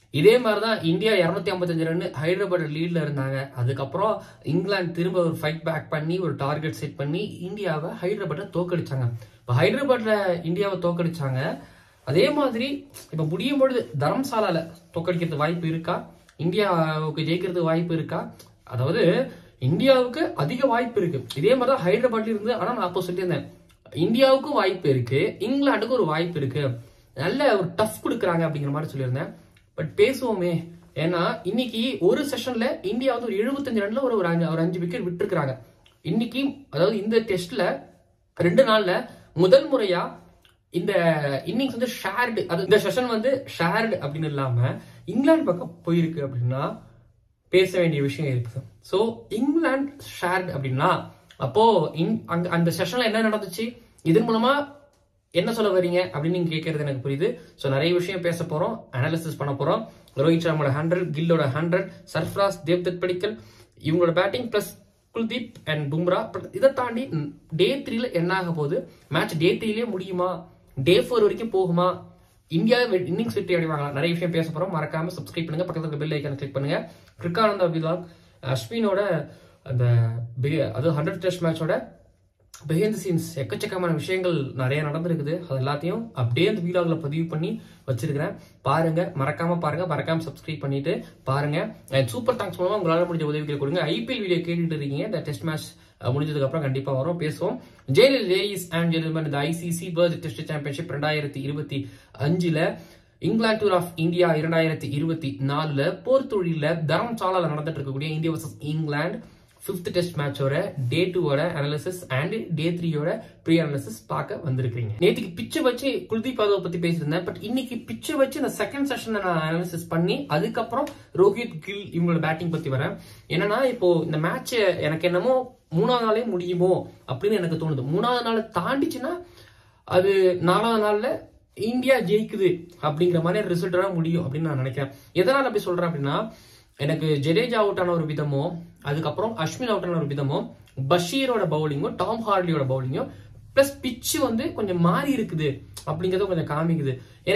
இதே மாதிரிதான் India 255 run Hyderabad லீட்ல இருந்தாங்க. அதுக்கப்புறம் இங்கிலாந்து திரும்ப ஒரு ஃபைட் பேக் பண்ணி ஒரு டார்கெட் செட் பண்ணி இந்தியாவை ஹைதராபாத்தை தோக்கடிச்சாங்க. இப்ப ஹைதராபாத்ல இந்தியாவை தோக்கடிச்சாங்க. அதே மாதிரி இப்ப முடியும் பொழுது தரம்சாலால தோக்கடிக்கிறது வாய்ப்பு இருக்கா? இந்தியாவுக்கு ஜெயிக்கிறதுக்கு வாய்ப்பு இருக்கா? அதாவது இந்தியாவுக்கு அதிக வாய்ப்பு இருக்கு. இதே மாதிரிதான் ஹைதராபாத்ல இருந்து. ஆனா நான் அப்போ சொல்லியிருந்தேன், இந்தியாவுக்கும் வாய்ப்பு இருக்கு, இங்கிலாந்துக்கும் ஒரு வாய்ப்பு இருக்கு, நல்ல ஒரு டஃப் கொடுக்குறாங்க அப்படிங்கிற மாதிரி சொல்லியிருந்தேன். பட் பேசுவோமே, ஏன்னா இன்னைக்கு ஒரு செஷன்ல இந்தியா வந்து ஒரு 75 ரன்ல ஒரு 5 விக்கெட் விட்டுருக்காங்க இன்னைக்கு. அதாவது இந்த டெஸ்ட்ல 2 நாள்ல முதல் முறையா இந்த இன்னிங்ஸ் வந்து ஷேர்டு, அது இந்த செஷன் வந்து ஷேர்டு அப்படின்னு இல்லாம இங்கிலாந்து பக்கம் போயிருக்கு அப்படின்னா பேச வேண்டிய விஷயம் இருக்கு. சோ இங்கிலாந்து ஷேர்டு அப்படின்னா அப்போ அந்த செஷன்ல என்ன நடந்துச்சு, இதன் மூலமா என்ன சொல்ல வரீங்க அப்படின்னு நீங்க கேட்கறது எனக்கு புரியுது. சோ நிறைய விஷயம் பேச போறோம், அனாலிசிஸ் பண்ண போறோம். ரோஹித் சர்மாவோட 100, கில்லோட 100, சர்ஃப்ராஸ், தேவ்தத் படிக்கல் இவங்களோட batting plus Kuldeep and Bumrah. இதை தாண்டி டே 3ல என்ன ஆக போகுது, மேட்ச் டே 3லயே முடியுமா, டே 4 வரைக்கும் போகுமா, இந்தியா இன்னிங்ஸ் வெற்றி அடைவாங்க, நிறைய விஷயம் பேச போறோம். மறக்காம சப்ஸ்கிரைப் பண்ணுங்க, பக்கத்துல பெல் ஐக்கான கிளிக் பண்ணுங்க. கிரிக்கானந்தா விலாக் அஸ்வினோட அந்த அது 100 டெஸ்ட் மேட்சோட பிஹைண்ட் தி சீன்ஸ் எக்கச்சக்கமான விஷயங்கள் நிறைய நடந்திருக்குது. அது எல்லாத்தையும் அப்படியே அந்த வீடியோல பதிவு பண்ணி வச்சிருக்கிறேன். பாருங்க, மறக்காம பாருங்க, மறக்காம சப்ஸ்கிரைப் பண்ணிட்டு பாருங்க. சூப்பர் தேங்க்ஸ் மூலமா உங்களால முடிஞ்ச உதவிகளை கொடுங்க. ஐபிஎல் வீடியோ கேட்டுட்டு இருக்கீங்க, இந்த டெஸ்ட் மேட்ச் முடிஞ்சதுக்கு அப்புறம் கண்டிப்பா வரும், பேசுவோம். லேடிஸ் அண்ட் ஜென்டில்மேன், இந்த ஐசிசி வேர்ல்ட் டெஸ்ட் சாம்பியன்ஷிப் 2025ல இங்கிலாந்து டூர் ஆஃப் இந்தியா 2024ல போர்த்துழியில தரம்சாலால நடந்துட்டு இருக்கக்கூடிய India versus England 5th test மேட்சோட டே 2ஓட அனாலிசிஸ் அண்ட் டே 3யோட ப்ரீ அனாலிசிஸ் பார்க்க வந்திருக்கீங்க. நேற்றுக்கு பிச்சை வச்சு குல்தீப் யாதவ் பத்தி பேசியிருந்தேன். பட் இன்னைக்கு பிச்சை வச்சு இந்த செகண்ட் செஷன் நான் அனாலிசிஸ் பண்ணி அதுக்கப்புறம் ரோஹித், கில் இவங்களோட பேட்டிங் பத்தி வரேன். என்னன்னா இப்போ இந்த மேட்ச் எனக்கு என்னமோ 3வது நாளே முடியுமோ அப்படின்னு எனக்கு தோணுது. 3வது நாள் தாண்டிச்சுன்னா அது 4வது நாள்ல இந்தியா ஜெயிக்குது அப்படிங்கிற மாதிரி ரிசல்ட்டோட முடியும் அப்படின்னு நான் நினைக்கிறேன். எதனால அப்படி சொல்றேன் அப்படின்னா, எனக்கு ஜடேஜா அவுட் ஆன ஒரு விதமோ, அதுக்கப்புறம் அஸ்வின் அவுட் ஆன ஒரு விதமோ, பஷீரோட பவுலிங்கோ, டாம் ஹார்லியோட பவுலிங்கோ பிளஸ் பிச்சு வந்து கொஞ்சம் மாறி இருக்குது அப்படிங்கறத கொஞ்சம் காமிக்குது.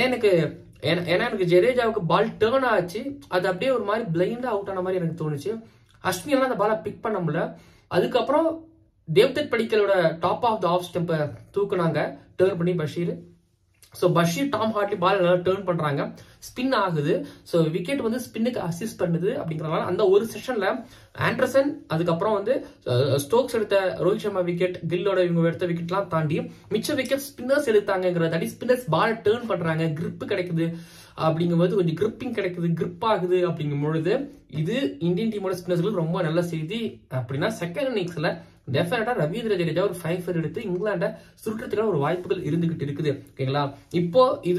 ஏன்னா எனக்கு ஜடேஜாவுக்கு பால் டேர்ன் ஆச்சு, அது அப்படியே ஒரு மாதிரி பிளைண்டா அவுட் ஆன மாதிரி எனக்கு தோணுச்சு. அஸ்வின் எல்லாம் அந்த பாலை பிக் பண்ண முடியல. அதுக்கப்புறம் தேவ்தத் படிக்கலோட டாப் ஆஃப் த ஆஃப் ஸ்டெம்பை தூக்குனாங்க டேர்ன் பண்ணி Bashir. So Bashir, Tom Hartley ball நல்லா டேர்ன் பண்றாங்க, ஸ்பின் ஆகுது. சோ விக்கெட் வந்து ஸ்பின்னுக்கு அசிஸ்ட் பண்ணுது. அப்படிங்கறதுனால அந்த ஒரு செஷன்ல ஆண்டர்சன், அதுக்கப்புறம் வந்து ஸ்டோக்ஸ் எடுத்த ரோஹித் சர்மா விக்கெட், கில்லோட இவங்க எடுத்த விக்கெட் எல்லாம் தாண்டி மிச்ச விக்கெட் ஸ்பின்னர்ஸ் எடுத்தாங்கிறதாடி ஸ்பின்னர்ஸ் பால் டேர்ன் பண்றாங்க, கிரிப் கிடைக்குது. அப்படிங்கும்போது கொஞ்சம் கிரிப்பிங் கிடைக்குது, கிரிப் ஆகுது. அப்படிங்கும் பொழுது இது இந்தியன் டீமோட ஸ்பின்னர்ஸ்களுக்கு ரொம்ப நல்ல செய்தி. அப்படின்னா செகண்ட் இன்னிங்ஸ்ல டெஃபினட்டா ரவீந்திர ஜடேஜா ஒரு 5 எடுத்து இங்கிலாண்ட சுருட்டத்துக்கான ஒரு வாய்ப்புகள் இருந்துகிட்டு இருக்குது. ஓகேங்களா? இப்போ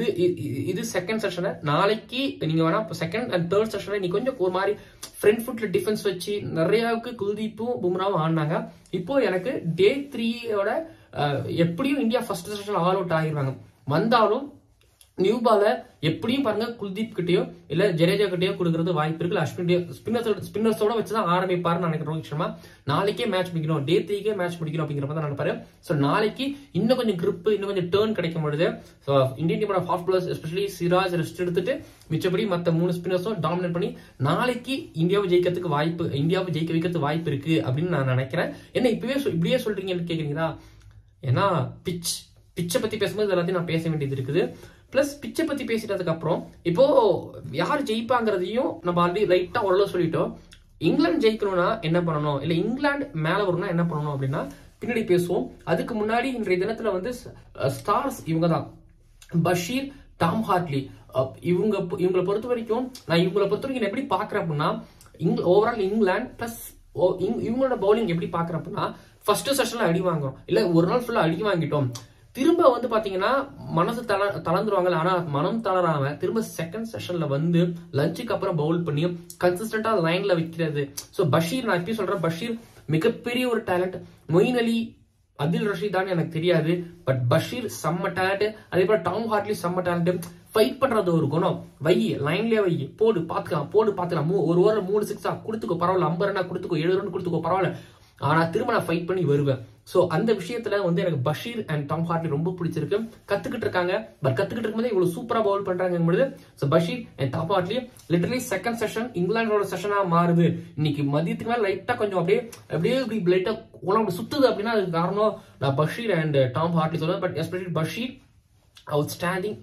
இது செகண்ட் செஷன். நாளைக்கு நீங்க வேணா செகண்ட் அண்ட் தேர்ட் செஷன்ல நீ கொஞ்சம் ஒரு மாதிரி ஃப்ரண்ட் ஃபுட்ல டிஃபென்ஸ் வச்சு நிறையாவுக்கு குல்தீப்பும் பும்ராவும் ஆடினாங்க. இப்போ எனக்கு டே 3யோட எப்படியும் India first session all out ஆகிடுவாங்க. வந்தாலும் நியூ பால எப்படியும் பாருங்க குல்தீப் கிட்டயோ இல்ல ஜடேஜா கிட்டயோ கொடுக்கறது வாய்ப்பு இருக்கு. அஸ்வின் ஸ்பின்னர்ஸோட வச்சுதான் ஆரம்பிப்பாருன்னு நினைக்கிறேன் ரோஹித் சர்மா. நாளைக்கே மேட்ச் முடிக்கணும், டே 3க்கே மேட்ச் முடிக்கணும் அப்படிங்கிற மாதிரி நினைப்பாரு. சோ நாளைக்கு இன்னும் கொஞ்சம் கிரிப், இன்னும் கொஞ்சம் டேர்ன் கிடைக்கும் பொழுது இந்தியன் டீமோட fast bowlers especially Siraj rest எடுத்துட்டு மிச்சபடி மத்த 3 ஸ்பின்னர்ஸும் டாமினேட் பண்ணி நாளைக்கு இந்தியாவை ஜெயிக்க வைக்கிறதுக்கு வாய்ப்பு இருக்கு அப்படின்னு நான் நினைக்கிறேன். என்ன இப்படியே சொல்றீங்கன்னு கேக்குறீங்களா? ஏன்னா பிச்சை பத்தி பேசும்போது எல்லாத்தையும் நான் பேச வேண்டியது இருக்குது. பிளஸ் பிச்சை பத்தி பேசிட்டதுக்கு அப்புறம் இப்போ யார் ஜெயிப்பாங்கிறதையும் நம்ம ஆல்ரெடி ரைட்டா ஓரளவு சொல்லிட்டோம். இங்கிலாந்து ஜெயிக்கணும்னா என்ன பண்ணணும், இல்ல இங்கிலாந்து மேல வரணும்னா என்ன பண்ணணும் அப்படின்னா பின்னாடி பேசுவோம். அதுக்கு முன்னாடி இன்றைய தினத்துல வந்து ஸ்டார்ஸ் இவங்க தான், பஷீர், டாம் ஹார்ட்லி. இவங்களை பொறுத்த வரைக்கும் நான் எப்படி பாக்குறேன் அப்படின்னா, ஓவரால் இங்கிலாந்து பிளஸ் இவங்களோட பவுலிங் எப்படி பாக்குறேன் அப்படின்னா, ஃபர்ஸ்ட் செஷன்ல அடி வாங்குறோம், இல்ல ஒரு நாள் ஃபுல்லா அடி வாங்கிட்டோம், திரும்ப வந்து பாத்தீங்கன்னா மனசு தளர்ந்துருவாங்கல்ல. ஆனா மனம் தளராம திரும்ப செகண்ட் செஷன்ல வந்து லஞ்சுக்கு அப்புறம் பவுல் பண்ணி கன்சிஸ்டன்டா லைன்ல வைக்கிறது. சோ பஷீர், நான் எப்படி சொல்றேன், பஷீர் மிகப்பெரிய ஒரு டேலண்ட். மொயின் அலி, அதில் ரஷீத் தான் எனக்கு தெரியாது, பட் பஷீர் செம்ம டேலண்ட். அதே போல டாம் ஹார்ட்லி செம்ம டேலண்ட். ஃபைட் பண்றது ஒரு குணம். லைன்லயே போடு பாத்துக்கலாம். ஒரு ஓவர் 3 6 கொடுத்துக்கோ பரவாயில்ல, 50 ரன் கொடுத்துக்கோ, 70 ரன் கொடுத்துக்கோ பரவாயில்ல, ஆனா திரும்ப நான் ஃபைட் பண்ணி வருவேன். ஸோ அந்த விஷயத்துல வந்து எனக்கு பஷீர் அண்ட் டாம் ஹார்ட்லி ரொம்ப பிடிச்சிருக்கு. கத்துக்கிட்டு இருக்காங்க, பட் கத்துக்கிட்டு இருக்கும்போது இவ்வளவு சூப்பரா பவுல் பண்றாங்க. So Bashir and Tom Hartley literally second session இங்கிலாண்டோட செஷனா மாறுது. இன்னைக்கு மதியத்துக்கு மேல லைட்டா கொஞ்சம் அப்படியே இப்படி லைட்டா உலகம் சுத்துது அப்படின்னா அதுக்கு காரணம் நான் பஷீர் அண்ட் டாம் ஹார்ட்லி சொல்லுவேன். But especially Bashir outstanding.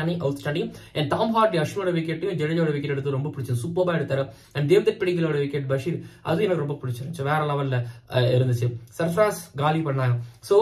And Tom Hartley அஸ்வினோட விக்கெட்டையும் ஜடேஜோட விக்கெட் எடுத்து ரொம்ப பிடிச்சது, சூப்பரா எடுத்தாரு. அண்ட் தேவ்தத் படிக்கலோட விக்கெட் பஷீர் அது எனக்கு ரொம்ப பிடிச்சிருந்துச்சு, வேற லெவல்ல இருந்துச்சு. சர்ஃப்ராஸ் காலி பண்ணாங்க. ஸோ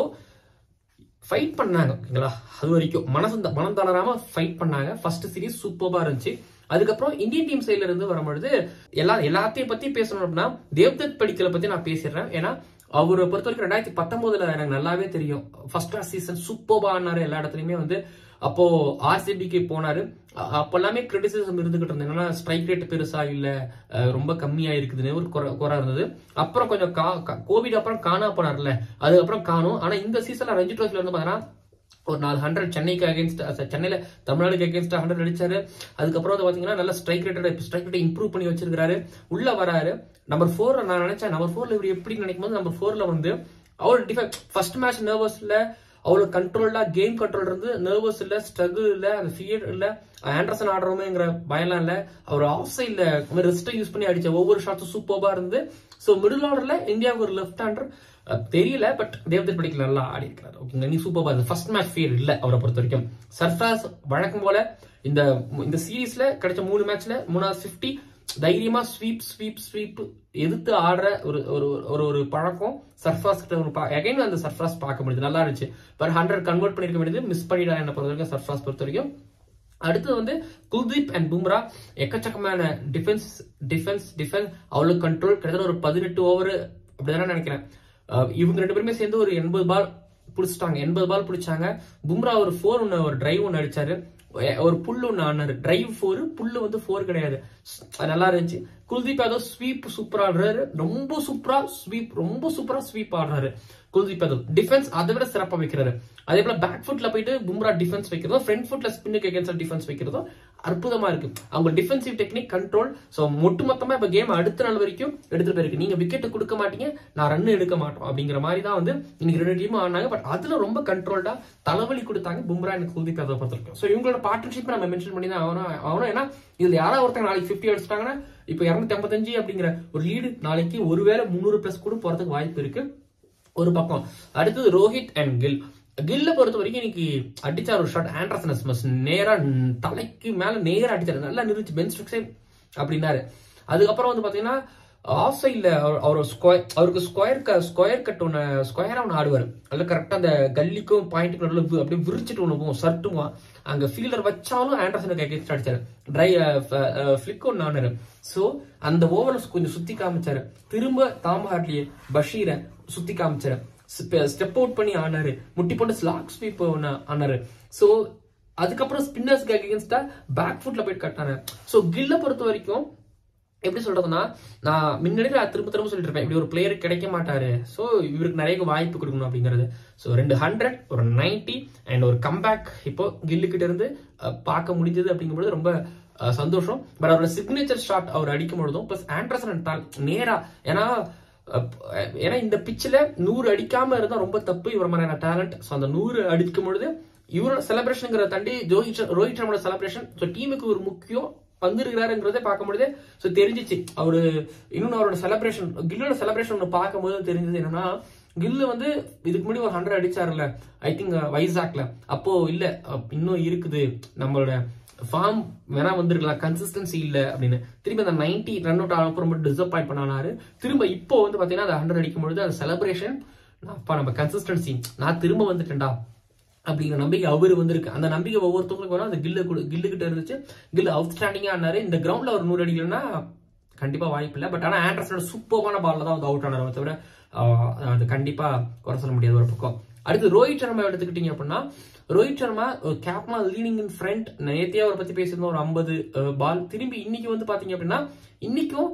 ஃபைட் பண்ணாங்க ஓகேங்களா, அது வரைக்கும் மனம் தளராம ஃபைட் பண்ணாங்க. ஃபர்ஸ்ட் சீரீஸ் சூப்பரா இருந்துச்சு. அதுக்கப்புறம் இந்தியன் டீம் சைட்ல இருந்து வரும்பொழுது எல்லாத்தையும் பத்தி பேசணும் அப்படின்னா தேவ்தத் படிக்கலை பத்தி நான் பேசிடுறேன். ஏன்னா அவரை பொறுத்த வரைக்கும் 2019 எனக்கு நல்லாவே தெரியும். ஃபர்ஸ்ட் கிளாஸ் சீசன் சூப்பர்பா ஆனாரு எல்லா இடத்துலயுமே வந்து. அப்போ ஆர்சிபிக்கு போனாரு. அப்ப எல்லாமே கிரிட்டிசிசம் இருந்துகிட்டு இருந்தது, என்னன்னா ஸ்ட்ரைக் ரேட் பெருசா இல்ல, ரொம்ப கம்மியா இருக்குதுன்னு ஒரு குறை இருந்தது. அப்புறம் கொஞ்சம் கோவிட் அப்புறம் காணா போனார்ல, அதுக்கப்புறம் காணும். ஆனா இந்த சீசன்ல ரஞ்சி ட்ரோஃபில வந்து பாத்தீங்கன்னா ஒரு 400 சென்னைக்கு அகேன்ஸ்ட், சென்னையில தமிழ்நாடுக்கு அகேன்ஸ்ட் 100 அடிச்சாரு. அதுக்கப்புறம் வந்து பாத்தீங்கன்னா நல்ல ஸ்ட்ரைக் ரேட்டை இம்ப்ரூவ் பண்ணி வச்சிருக்காரு. உள்ள வராரு நம்பர் 4. நான் நினைச்சேன் நம்பர் 4ல இவர் எப்படி நினைக்கும் போது நம்பர் 4ல வந்து அவர் ஃபர்ஸ்ட் மேட்ச் நர்வஸ்ல அவ்வளவு கண்ட்ரோல்டா கேம் கண்ட்ரோல் இருந்து, நர்வஸ் இல்ல, ஸ்ட்ரகிள் இல்ல, அந்த ஃபியர் இல்ல, ஆண்டர்சன் ஆடுறோமேங்கிற பயம்லாம் இல்ல. அவர் ஆஃப் சைட்ல ரெஸ்ட்டை யூஸ் பண்ணி அடிச்ச ஒவ்வொரு ஷாட்டும் சூப்பர்பா இருந்து. ஸோ மிடில் ஆர்டர்ல இந்தியாவுக்கு ஒரு லெஃப்ட் ஹேண்டர் தெரியல, பட் தேவ்தத் படிக்கல நல்லா ஆடி இருக்கிறார் ஓகேங்க. நீ சூப்பர்பா இருந்தது. ஃபர்ஸ்ட் மேட்ச் ஃபியர் இல்ல அவரை பொறுத்த வரைக்கும். சர்ஃப்ராஸ் வழக்கம் போல இந்த சீரீஸ்ல கிடைச்ச 3 மேட்ச்ல 3வது 50 தைரியமா ஸ்வீப் எதிர்த்து ஆடுற ஒரு பழக்கம் சர்ஃப்ராஸ் கிட்ட அகைன் அந்த சர்ஃப்ராஸ் பார்க்க முடியுது, நல்லா இருந்துச்சு. பட் 100 கன்வெர்ட் பண்ணிருக்க வேண்டியது மிஸ் பண்ணிடா என்ன பொறுத்த வரைக்கும் சர்ஃப்ராஸ் பொறுத்த வரைக்கும். அடுத்து வந்து குல்தீப் அண்ட் பும்ரா எக்கச்சக்கமான டிஃபென்ஸ் அவ்வளவு கண்ட்ரோல். கிட்டத்தட்ட ஒரு 18 ஓவர் அப்படிதான் நினைக்கிறேன். இவங்க 2 பேருமே சேர்ந்து ஒரு 80 பால் பிடிச்சிட்டாங்க. 80 பால் பிடிச்சாங்க. பும்ரா ஒரு 4 ஒரு டிரைவ் ஒன்னு அடிச்சாரு, ஒரு புல்லு ஒன்னு ஆனாரு. டிரைவ் 4, புல்லு வந்து 4 கிடையாது. நல்லா இருந்துச்சு. குல்தீப் யாதவ் ஸ்வீப் சூப்பரா ஆடுறாரு, ரொம்ப சூப்பரா ஸ்வீப் ஆடுறாரு குல்தீப் யாதவ். டிஃபென்ஸ் அதை விட சிறப்பா வைக்கிறாரு. அதே போல பேக் ஃபுட்ல போயிட்டு பும்ரா டிஃபென்ஸ் வைக்கிறதும், ஃப்ரண்ட் ஃபுட்ல ஸ்பின்னுக்கு அகேன்ஸ்ட் டிஃபென்ஸ் வைக்கிறதும் அற்புதமா இருக்கு. அவங்க டிஃபென்சிவ் டெக்னிக் கண்ட்ரோல். சோ மொத்தமா இப்ப கேம் அடுத்த நாள் வரைக்கும் எடுத்துட்டு போயிருக்கு. நீங்க விக்கெட் கொடுக்க மாட்டீங்க, நான் ரன் எடுக்க மாட்டோம் அப்படிங்கிற மாதிரி தான் வந்து இன்னைக்கு 2 டீமும் ஆனாங்க. பட் அதுல ரொம்ப கண்ட்ரோல்டா தலைவலி கொடுத்தாங்க பும்ரா அண்ட் குல்தீப் யாதவ் பொறுத்திருக்கோம். சோ இவங்களோட பார்ட்னர்ஷிப் நம்ம மென்ஷன் பண்ணி தான் ஆகணும். ஏன்னா இதுல யாராவது ஒருத்தங்க நாளைக்கு 50 அடிச்சிட்டாங்கன்னா இப்ப 255 அப்படிங்கிற ஒரு லீடு நாளைக்கு ஒருவேளை 300+ கூட போறதுக்கு வாய்ப்பு இருக்கு ஒரு பக்கம். அடுத்தது ரோஹித் அண்ட் கில்ல பொறுத்த வரைக்கும் இன்னைக்கு அடிச்சார் ஒரு ஷாட், ஆண்டர்சன் நேரா தலைக்கு மேல நேரா அடிச்சாரு, நல்லா நிறுத்தி பென் ஸ்ட்ரோக்ஸே அப்படின்னாரு. அதுக்கப்புறம் வந்து பாத்தீங்கன்னா ஆஃப் சைட்ல அவருக்கு ஸ்கொயர் கட் ஸ்கொயரா ஒன்று ஆடுவார். அதுல கரெக்டா அந்த கல்லிக்கும் பாயிண்ட்டுக்கும் நடுவில் அப்படியே விரிச்சிட்டு ஒன்று போகும், சர்ட்டுமா. அங்க ஃபீல்டர் வச்சாலும் ஆண்டர்சனுக்கு அகேன்ஸ்ட் அடிச்சாரு, ஃபிளிக் ஒன்று ஆனாரு. சோ அந்த ஓவர்ல கொஞ்சம் சுத்தி காமிச்சாரு. திரும்ப டாம் ஹார்ட்லி பஷீரை சுத்தி காமிச்சாரு, ஸ்டெப் அவுட் பண்ணி ஆனாரு, முட்டி போட்டு ஸ்லாக் ஸ்வீப் ஆனாரு. சோ அதுக்கப்புறம் ஸ்பின்னர்ஸ்க்கு அகேன்ஸ்டா பேக் ஃபுட்ல போயிட்டு கட்டாரு. சோ கில்ல பொறுத்த வரைக்கும் எப்படி சொல்றதுன்னா, நான் முன்னாடி திரும்ப சொல்லிட்டு இருப்பேன், இப்படி ஒரு பிளேயர் கிடைக்க மாட்டாரு. சோ இவருக்கு நிறைய வாய்ப்பு கொடுக்கணும் அப்படிங்கிறது. சோ 2 100 ஒரு 90 அண்ட் ஒரு கம்பேக் இப்போ கில்லு கிட்ட இருந்து பார்க்க முடிஞ்சது அப்படிங்கும்போது ரொம்ப சந்தோஷம். பட் அவரோட சிக்னேச்சர் ஷாட் அவர் அடிக்கும் பொழுதும் பிளஸ் ஆண்டர்சன் நேரா, ஏன்னா இந்த பிச்சில் 100 அடிக்காம இருந்தா ரொம்ப தப்பு. இவர் மாதிரியான டேலண்ட். ஸோ அந்த 100 அடிக்கும் பொழுது இவரோட செலிப்ரேஷன் தாண்டி ரோஹித் சர்மாவோட செலிப்ரேஷன் டீமுக்கு ஒரு முக்கியம் வந்திருக்கிறாருங்கிறத பார்க்கும்போது ஸோ தெரிஞ்சிச்சு. அவரு இன்னொன்னு அவரோட செலிப்ரேஷன், கில்லோட செலிப்ரேஷன் ஒன்று பார்க்கும்போது தெரிஞ்சது என்னன்னா, கில்லு வந்து இதுக்கு முன்னாடி ஒரு 100 அடிச்சாருல ஐ திங்க் வைசாக்ல. அப்போ இல்ல இன்னும் இருக்குது, நம்மளோட ஃபார்ம் வேணா வந்திருக்கலாம், கன்சிஸ்டன்சி இல்ல அப்படின்னு திரும்பி அந்த 90 ரன் அவுட் ஆனப்போ ரொம்ப டிசப்பாயிண்ட் பண்ணாரு. திரும்ப இப்போ வந்து பாத்தீங்கன்னா அந்த 100 அடிக்கும் பொழுது அந்த செலிப்ரேஷன், அப்பா நம்ம கன்சிஸ்டன்சி, நான் திரும்ப வந்துட்டேன்டா அப்படிங்கிற நம்பிக்கை அவரு வந்திருக்கு. அந்த நம்பிக்கை ஒவ்வொருத்தவங்களுக்கும் வரும். அந்த கில்லு கிட்ட இருந்துச்சு. கில்லு அவுட்ஸ்டாண்டிங்கா ஆனாரு. இந்த கிரவுண்ட்ல ஒரு 100 அடிக்கலன்னா கண்டிப்பா வாய்ப்பு இல்லை. பட் ஆனா ஆண்டர்சனோட சூப்பரான பால்ல தான் வந்து அவுட் ஆனாரு, தவிர அது கண்டிப்பா குறை சொல்ல முடியாது ஒரு பக்கம். அடுத்து ரோஹித் சர்மா எடுத்துக்கிட்டீங்க அப்படின்னா, ரோஹித் சர்மா கேப்டனா லீடிங் இன் ஃப்ரண்ட். நேத்தியே அவரை பத்தி பேசியிருந்தோம், ஒரு 50 பால். திரும்பி இன்னைக்கு வந்து பாத்தீங்க அப்படின்னா, இன்னைக்கும்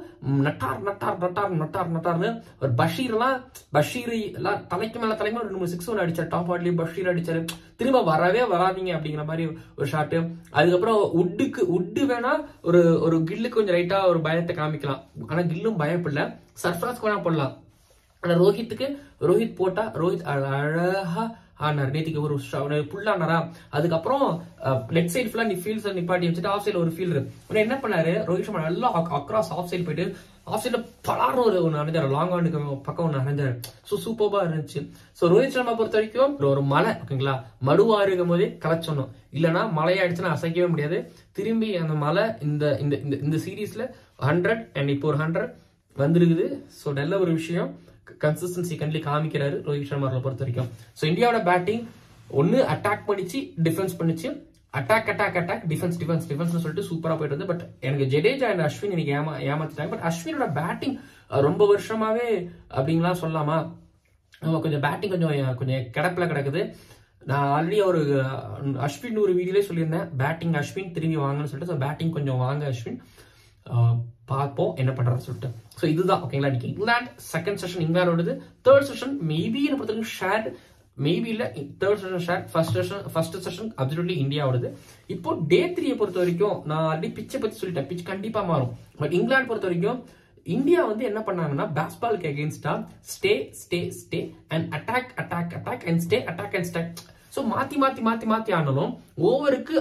நட்டார்னு ஒரு பஷீர் எல்லாம் தலைக்கு மேல 2-3 6 ஒன்று அடிச்சாரு. டாப் ஹார்ட்லி பஷீர் அடிச்சாரு. திரும்ப வரவே வராதிங்க அப்படிங்கிற மாதிரி ஒரு ஷாட்டு. அதுக்கப்புறம் உட்டு வேணா ஒரு கில்லுக்கு கொஞ்சம் ரைட்டா ஒரு பயத்தை காமிக்கலாம். ஆனா கில்லும் பயப்படல. சர்ஃப்ராஸ் வேணா போடலாம். ஆனா ரோஹித் போட்டா ரோஹித் அழகா ஆனார். நேற்றுக்கு ஒரு புல்லானாரா. அதுக்கப்புறம் லெஃப்ட் சைடு ஃபுல்லா ஃபீல்ட்ஸ் நிப்பாட்டி வச்சுட்டு ஆஃப் சைடு ஒரு ஃபீல்டர் என்ன பண்ணாரு, ரோஹித் சர்மா நல்லா அக்ராஸ் ஆஃப் சைடு போயிட்டு ஆஃப் சைட்ல பலாரும் ஒன்று அணைஞ்சாரு, லாங் ஆனுக்கு பக்கம் ஒன்று அணைஞ்சாரு. ஸோ சூப்பர்பா இருந்துச்சு. ஸோ ரோஹித் சர்மா பொறுத்த வரைக்கும் ஒரு மலை ஓகேங்களா, மடுவா இருக்கும் போதே கலைச்சணும், இல்லைன்னா மழையாயிடுச்சுன்னா அசைக்கவே முடியாது. திரும்பி அந்த மலை இந்த சீரீஸ்ல 100 அண்ட் இப்போ ஒரு 100 வந்துருக்குது. ஸோ நல்ல ஒரு விஷயம், கன்சிஸ்டன்சி கண்டிப்பா காமிக்கிறாரு ரோஹித் சர்மா பொறுத்த வரைக்கும். ஸோ இந்தியாவோட பேட்டிங் ஒன்னு அட்டாக் பண்ணிச்சு, டிஃபென்ஸ் பண்ணிச்சு, அட்டாக் டிஃபென்ஸ் சொல்லிட்டு சூப்பரா போயிட்டு வந்து. பட் எனக்கு ஜடேஜா அண்ட் அஸ்வின் இன்னைக்கு ஏமாத்திட்டாங்க. பட் அஸ்வினோட பேட்டிங் ரொம்ப வருஷமாவே அப்படிங்களா சொல்லலாமா, கொஞ்சம் பேட்டிங் கொஞ்சம் கிடப்பில கிடக்குது. நான் ஆல்ரெடி ஒரு அஸ்வின் ஒரு வீடியோலே சொல்லியிருந்தேன், பேட்டிங் அஸ்வின் திரும்பி வாங்கன்னு சொல்லிட்டு. ஸோ பேட்டிங் கொஞ்சம் வாங்க அஸ்வின், பார்ப்போம் என்ன பண்றாரு சொல்லிட்டு. ஸோ இதுதான் ஓகேங்களா. இன்னைக்கு இங்கிலாந்து செகண்ட் செஷன் இங்கிலாந்தோடது. தேர்ட் செஷன் மேபி என்ன பொறுத்தவரைக்கும் ஷேர், மேபி இல்ல third session share, first session absolutely இந்தியாவோடது. இப்போ டே 3 பொறுத்த வரைக்கும் நான் ஆல்ரெடி பிச்சை பத்தி சொல்லிட்டேன், பிச் கண்டிப்பா மாறும். பட் இங்கிலாந்து பொறுத்த வரைக்கும் இந்தியா என்ன பண்ணாங்கன்னா பேஸ்பாலுக்கு அகேன்ஸ்டா stay and attack and stay attack and stay. So மாத்தி ஆடணும். ஓவருக்கு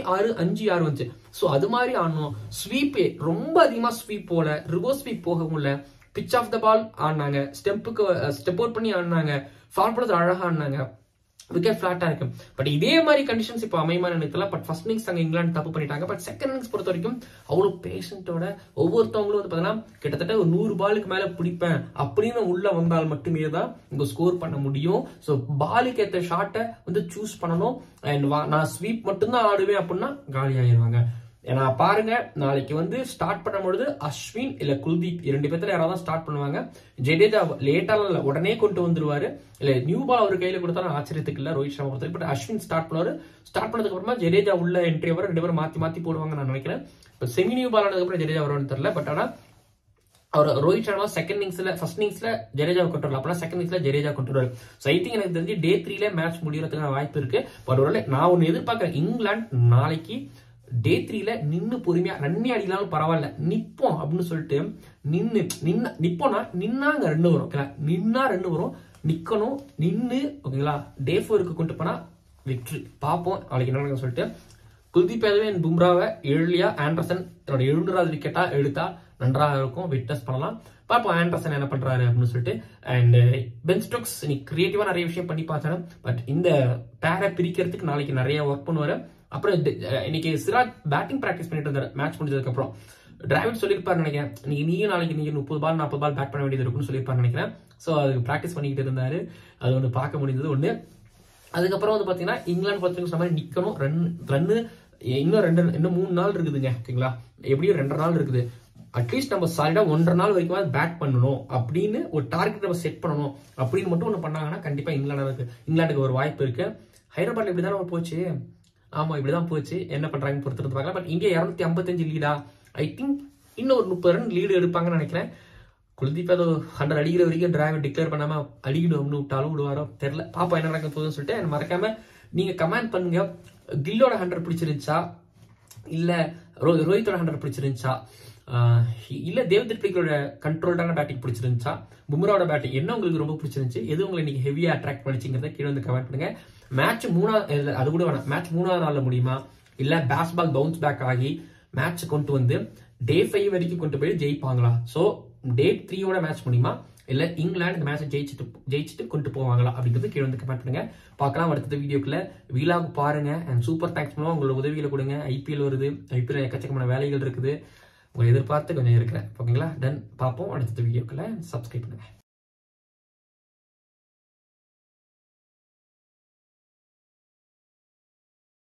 5-6 வந்துச்சு. ஸோ அது மாதிரி ஆடணும். ஸ்வீப் ரொம்ப அதிகமா ஸ்வீப் போல, ரிவர்ஸ் ஸ்வீப் போக முடியல. பிச் ஆஃப் த பால் ஆடினாங்க, ஸ்டெம்புக்கு ஸ்டெப் அவுட் பண்ணி ஆடினாங்க, ஃபால் பண்ணது அழகா ஆடினாங்க, விக்கெட் ஃபிளாட்டா இருக்கு. பட் இதே மாதிரி கண்டிஷன்ஸ் இப்போ அமையுமா நினைக்கல. பட் ஃபர்ஸ்ட் இன்னிங்ஸ் அங்க இங்கிலாந்து தப்பு பண்ணிட்டாங்க. பட் செகண்ட் இன்னிங்ஸ் பொறுத்த வரைக்கும் அவ்வளவு பேஷண்டோட ஒவ்வொருத்தவங்களும் பாத்தீங்கன்னா கிட்டத்தட்ட ஒரு 100 பாலுக்கு மேல பிடிப்பேன் அப்படின்னு உள்ள வந்தால் மட்டுமே தான் இங்க ஸ்கோர் பண்ண முடியும். ஸோ பாலுக்கு ஏற்ற ஷாட்டை சூஸ் பண்ணணும். அண்ட் நான் ஸ்வீப் மட்டும்தான் ஆடுவேன் அப்படின்னா காலி ஆயிடுவாங்க. ஏன்னா பாருங்க, நாளைக்கு ஸ்டார்ட் பண்ணும்பொழுது அஸ்வின் இல்ல குல்தீப் 2 பேர்த்துல யாராவது ஸ்டார்ட் பண்ணுவாங்க. ஜடேஜா லேட்டா இல்ல உடனே கொண்டு வந்துருவாரு. இல்ல நியூ பால் அவர் கையில கொடுத்தாலும் ஆச்சரியத்துக்கு இல்ல ரோஹித் சர்மா பொறுத்த. பட் அஸ்வின் ஸ்டார்ட் பண்ணுவாரு. ஸ்டார்ட் பண்ணதுக்கு அப்புறமா ஜடேஜா உள்ள என்ட்ரி வர 2 பேரும் மாத்தி போடுவாங்க நான் நினைக்கிறேன். பட் செமி நியூ பால் ஆனதுக்கு அப்புறம் ஜடேஜா வருவான்னு தெரியல. பட் ஆனா அவர் ரோஹித் சர்மா செகண்ட் இன்னிங்ஸ்ல ஃபர்ஸ்ட் இன்னிங்ஸ்ல ஜடேஜா கொண்டு வரலாம், அப்பனா செகண்ட் இன்னிங்ஸ்ல ஜடேஜா கொண்டு வருவாரு. ஸோ ஐ திங்க் எனக்கு தெரிஞ்சு டே 3ல மேட்ச் முடியறதுக்கான வாய்ப்பு இருக்கு. பட் ஒரு நான் ஒன்னு எதிர்பார்க்கிறேன், இங்கிலாந்து நாளைக்கு டே 3ல நின்னு பொறுமையா ரன்னே அடிக்கலாலும் பரவாயில்ல நிப்போம் அப்படின்னு சொல்லிட்டு நிப்போம்னா நின்னாங்க 2 வரும். நின்னா 2 வரும், நிக்கணும், நின்னு ஓகேங்களா. டே 4க்கு கொண்டு போனா வெற்றி. பார்ப்போம் நாளைக்கு என்ன சொல்லிட்டு. குல்தீப் யாதவ் பும்ராவை ஏர்லியா ஆண்டர்சன் தன்னோட 700வது விக்கெட்டா எடுத்தா நன்றாக இருக்கும், விட்னஸ் பண்ணலாம். பார்ப்போம் ஆண்டர்சன் என்ன பண்றாரு அப்படின்னு சொல்லிட்டு. அண்ட் பென் ஸ்டோக்ஸ் இன்னைக்கு கிரியேட்டிவா நிறைய விஷயம் பண்ணி பார்த்தாரு. பட் இந்த பேரை பிரிக்கிறதுக்கு நாளைக்கு நிறைய ஒர்க் பண்ணுவாரு. அப்புறம் இன்னைக்கு சிராஜ் பேட்டிங் பிராக்டிஸ் பண்ணிட்டு இருந்தாரு மேட்ச் முடிஞ்சதுக்கு அப்புறம். டிராவிட் சொல்லியிருப்பாரு நினைக்கிறேன், நாளைக்கு 30 பால் 40 பால் பேட் பண்ண வேண்டியது இருக்குன்னு சொல்லியிருப்பாரு நினைக்கிறேன். ஸோ அதுக்கு பிராக்டிஸ் பண்ணிக்கிட்டு இருந்தாரு. அது பார்க்க முடிந்தது ஒண்ணு. அதுக்கப்புறம் பாத்தீங்கன்னா இங்கிலாந்து பொறுத்தவரைக்கும் சொன்ன மாதிரி நிக்கணும், ரன்னு இன்னும் 3 நாள் இருக்குதுங்க ஓகேங்களா. எப்படியும் 2.5 நாள் இருக்குது. அட்லீஸ்ட் நம்ம சாலிடா 1.5 நாள் வரைக்கும் பேட் பண்ணணும் அப்படின்னு ஒரு டார்கெட் நம்ம செட் பண்ணணும் அப்படின்னு மட்டும் ஒண்ணு பண்ணாங்கன்னா கண்டிப்பா இங்கிலாந்துக்கு ஒரு வாய்ப்பு இருக்கு. ஹைதராபாத்ல இப்படிதான் போச்சு. ஆமா இப்படிதான் போச்சு. என்ன பண்றாங்க பொறுத்து பார்க்கலாம். பட் இங்கே 255 லீடா, ஐ திங்க் இன்னும் ஒரு 30 ரன் லீடு எடுப்பாங்கன்னு நினைக்கிறேன். குல்தீப் அது 100 அடிக்கிற வரைக்கும் டிரைவர் டிக்ளேர் பண்ணாம அடிக்கணும்னு விட்டாலும் விடுவாரோ தெரியல. பாப்பா என்ன நடக்க போகுதுன்னு சொல்லிட்டு எனக்கு மறக்காம நீங்க கமெண்ட் பண்ணுங்க. கில்லோட 100 பிடிச்சிருந்துச்சா, இல்ல ரோஹித்தோட 100 பிடிச்சிருந்துச்சா, இல்ல தேவ்தத் படிக்கலோட கண்ட்ரோல்டான பேட்டிங் பிடிச்சிருந்துச்சா, பும்ராவோட பேட்டிங் என்ன உங்களுக்கு ரொம்ப பிடிச்சிருந்துச்சு, எது உங்களை இன்னைக்கு ஹெவியா அட்ராக்ட் பண்ணிச்சுங்கிறத கீழே கமெண்ட் பண்ணுங்க. மேட்ச் 3 அது கூட வேணாம், மேட்ச் 3வது நாள்ல முடியுமா, இல்ல பேஸ்பால் பவுன்ஸ் பேக் ஆகி மேட்ச் கொண்டு டே 5 வரைக்கும் கொண்டு போய் ஜெயிப்பாங்களா, சோ டே 3யோட மேட்ச் முடியுமா, இல்ல இங்கிலாந்து இந்த மேட்ச் ஜெயிச்சுட்டு கொண்டு போவாங்களா அப்படிங்கிறது கீழே கமெண்ட் பண்ணுங்க. பார்க்கலாம் அடுத்த வீடியோக்குள்ள. வீலாக் பாருங்க அண்ட் சூப்பர் தேங்க்ஸ் பண்ணுவோம். உங்களோட உதவிகளை கொடுங்க. ஐபிஎல் வருது, ஐபிஎல் எக்கச்சக்கமான வேலைகள் இருக்குது, உங்களை எதிர்பார்த்து கொஞ்சம் இருக்கிறேன் ஓகேங்களா. டன் பார்ப்போம் அடுத்த வீடியோக்குள்ள. சப்ஸ்கிரைப் பண்ணுங்க.